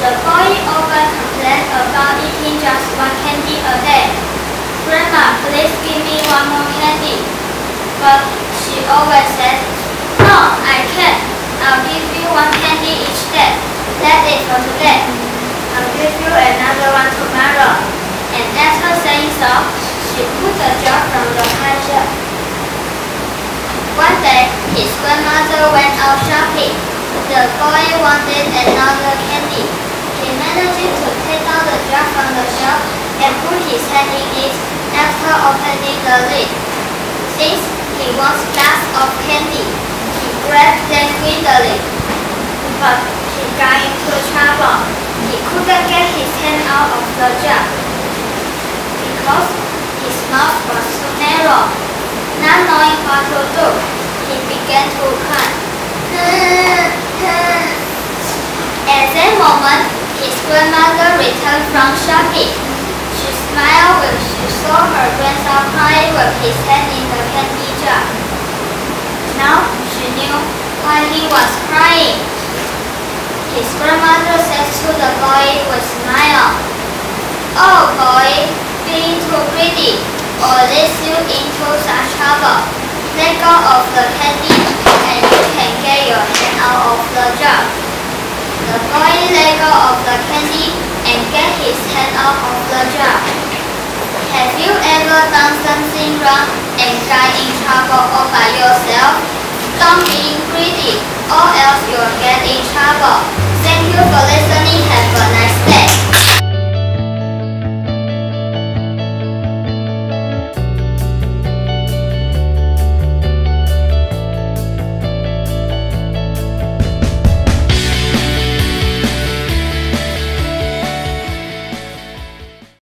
The boy often complained about eating just one candy a day. Grandma, please give me one more candy. But she always said, no, I can't. I'll give you one candy each day. That's it for today. I'll give you another one tomorrow. And after saying so, she put the jar from the high shelf. One day, his grandmother went out shopping. The boy wanted another candy. He managed to take out the jar from the shelf and put his hand in it after opening the lid. Since he wants lots of candy, he grabbed them greedily. But he got into trouble. He couldn't get his hand out of the jar because his mouth was too narrow. Not knowing what to do, he began to cry. At that moment, his grandmother returned from shopping. She smiled when she saw her grandson crying with his hand in the candy jar. Now she knew why he was crying. His grandmother said to the boy with a smile, "Oh boy, being too greedy or leads you into such trouble. Let go of the candy and you can get your hand out of the jar." The boy let go of the candy and get his hand out of the jar. Have you ever done something wrong and got in trouble all by yourself? Don't be greedy or else you'll get in trouble. Thank you for listening.